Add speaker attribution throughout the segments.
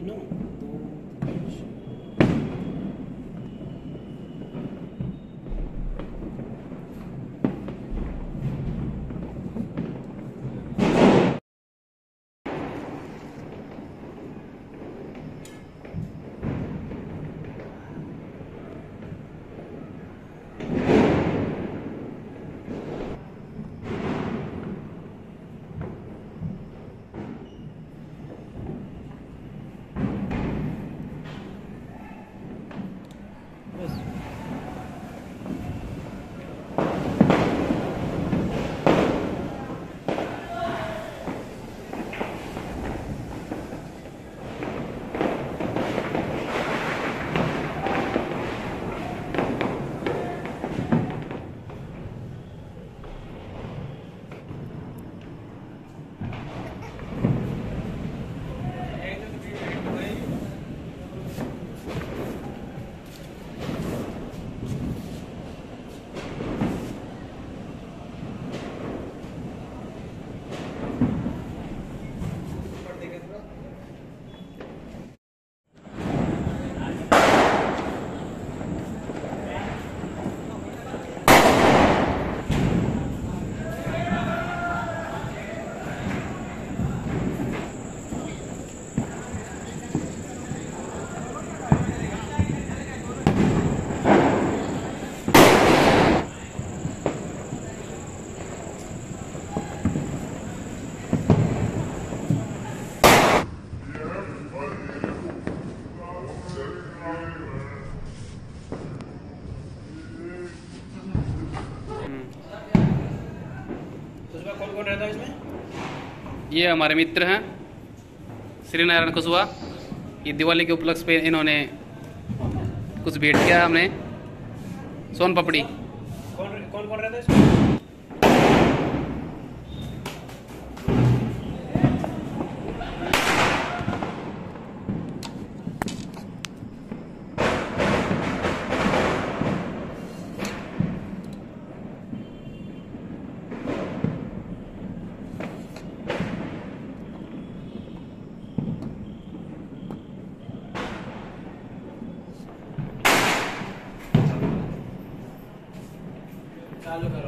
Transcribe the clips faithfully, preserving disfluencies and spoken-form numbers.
Speaker 1: नौ कौन रहता है इसमें?
Speaker 2: ये हमारे मित्र हैं श्री नारायण कुशवाहा। ये दिवाली के उपलक्ष्य पे इन्होंने कुछ भेंट किया हमने सोन पापड़ी।
Speaker 1: कौन कौन कौन रहता है इसमें? चालू करो।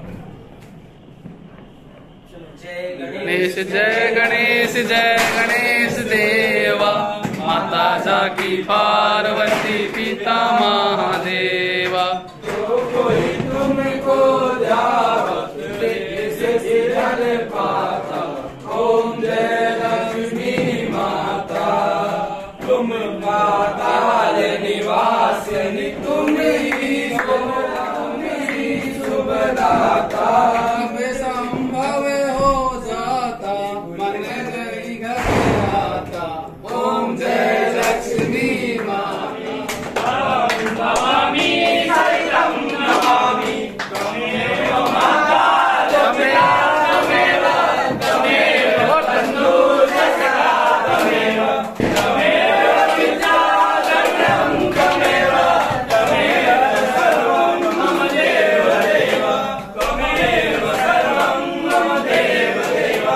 Speaker 1: जय
Speaker 2: गणेश जय गणेश जय गणेश देवा, माता जाकी पार्वती पिता महादेवा।
Speaker 3: तो कोई तुमको ध्यावत से सिरल पाता, ओम जय लक्ष्मी माता। तुम पाताल निवासिनी, तुम ही शुभदाता। संभव हो जाता मन जय घर आता, ओम जय लक्ष्मी माता। नमामि शैलम नमामि त्वमेव माता, त्वमेव त्वमेव त्वमेव तन्नूर्जसा, त्वमेव त्वमेव पिता धर्मं, त्वमेव त्वमेव सर्वं मम देव देव, त्वमेव सर्वं मम देव देव।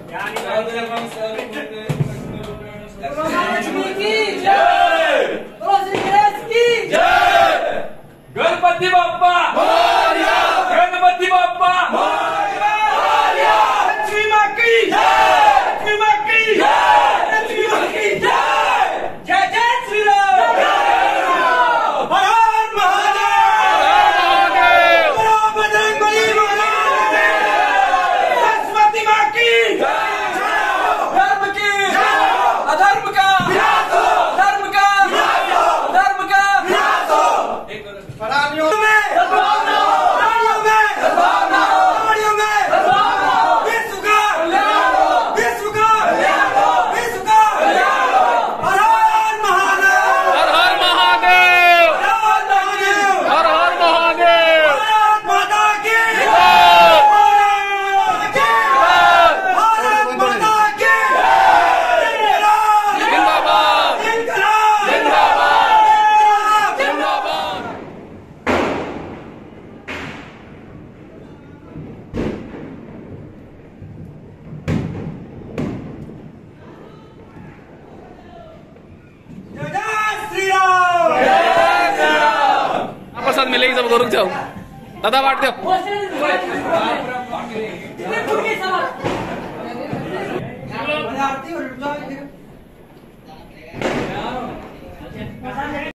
Speaker 3: लक्ष्मी की जय, श्री गणेश की जय। गणपति बाप्पा मोरया, गणपति बाप्पा मोरया, लक्ष्मी माँ की जय, लक्ष्मी माँ की जय, लक्ष्मी माँ की जय। जय जय श्री राम, हर हर महादेव, बजरंगबली महाराज, सरस्वती माँ की जय। धर्म की अधर्म का धर्म का धर्म का परानियों में
Speaker 2: प्रसाद मिलेगी सबको। रुक जाओ दादा, बांट दो।
Speaker 4: आरती और